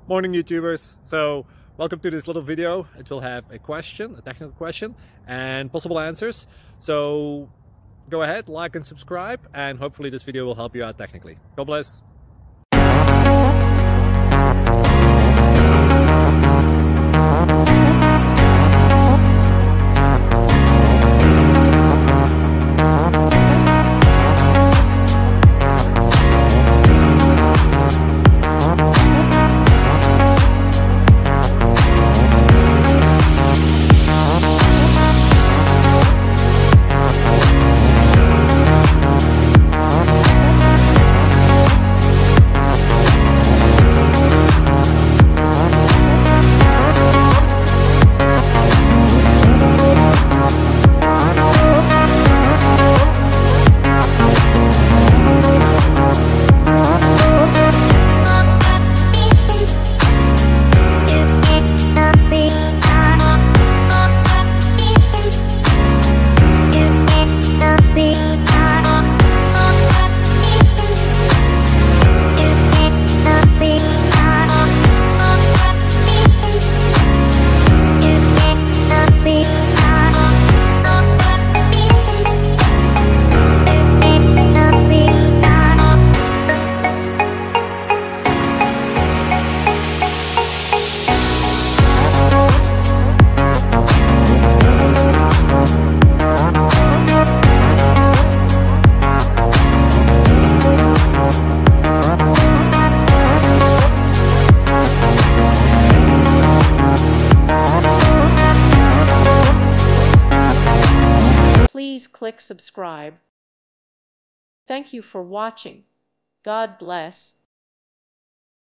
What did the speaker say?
Morning YouTubers. So welcome to this little video. It will have a question, a technical question, and possible answers. So go ahead, like and subscribe, and hopefully this video will help you out technically. God bless. Please click subscribe. Thank you for watching. God bless.